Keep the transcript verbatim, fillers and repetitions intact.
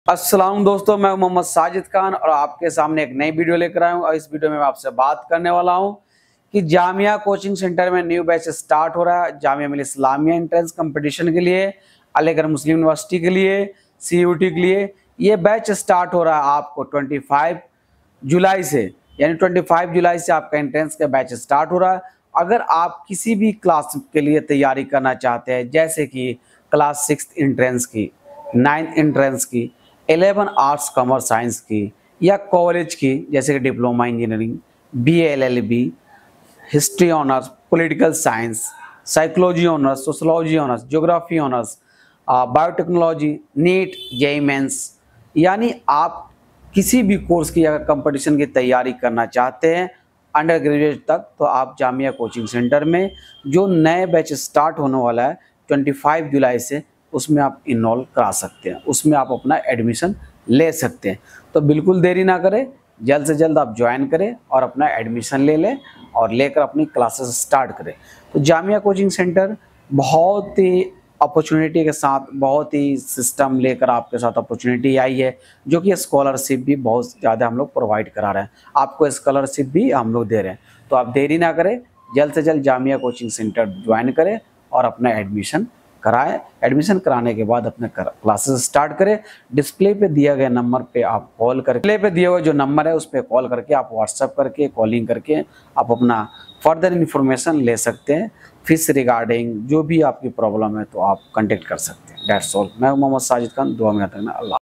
अस्सलाम दोस्तों, मैं मोहम्मद साजिद खान और आपके सामने एक नई वीडियो लेकर आया हूँ। और इस वीडियो में मैं आपसे बात करने वाला हूँ कि जामिया कोचिंग सेंटर में न्यू बैच स्टार्ट हो रहा है। जामिया मिल्लिया इस्लामिया एंट्रेंस कंपटीशन के लिए, अलीगढ़ मुस्लिम यूनिवर्सिटी के लिए, सीयूटी के लिए ये बैच स्टार्ट हो रहा है आपको पच्चीस जुलाई से, यानी पच्चीस जुलाई से आपका एंट्रेंस का बैच स्टार्ट हो रहा है। अगर आप किसी भी क्लास के लिए तैयारी करना चाहते हैं, जैसे कि क्लास सिक्स एंट्रेंस की, नाइन्थ एंट्रेंस की, इलेवन आर्ट्स कॉमर्स साइंस की, या कॉलेज की जैसे कि diploma engineering, B L L B, history honours, political science, psychology honours, sociology honours, geography honours, biotechnology, NEET, JEE mains, यानी आप किसी भी कोर्स की अगर कंपटीशन की तैयारी करना चाहते हैं अंडर ग्रेजुएट तक, तो आप जामिया कोचिंग सेंटर में जो नए बैच स्टार्ट होने वाला है पच्चीस जुलाई से, उसमें आप इनरोल करा सकते हैं, उसमें आप अपना एडमिशन ले सकते हैं। तो बिल्कुल देरी ना करें, जल्द से जल्द आप ज्वाइन करें और अपना एडमिशन ले लें और लेकर अपनी क्लासेस स्टार्ट करें। तो जामिया कोचिंग सेंटर बहुत ही अपॉर्चुनिटी के साथ, बहुत ही सिस्टम लेकर आपके साथ अपॉर्चुनिटी आई है, जो कि स्कॉलरशिप भी बहुत ज़्यादा हम लोग प्रोवाइड करा रहे हैं, आपको स्कॉलरशिप भी हम लोग दे रहे हैं। तो आप देरी ना करें, जल्द से जल्द जामिया कोचिंग सेंटर ज्वाइन करें और अपना एडमिशन कराएं। एडमिशन कराने के बाद अपने क्लासेस स्टार्ट करें। डिस्प्ले पे दिया गया नंबर पे आप कॉल करके, डिस्प्ले पे दिया हुआ जो नंबर है उस पर कॉल करके, आप व्हाट्सएप करके, कॉलिंग करके आप अपना फर्दर इन्फॉर्मेशन ले सकते हैं। फीस रिगार्डिंग जो भी आपकी प्रॉब्लम है तो आप कांटेक्ट कर सकते हैं। That's all. मैं मोहम्मद साजिद खान, दुआ में याद रखना। अल्लाह।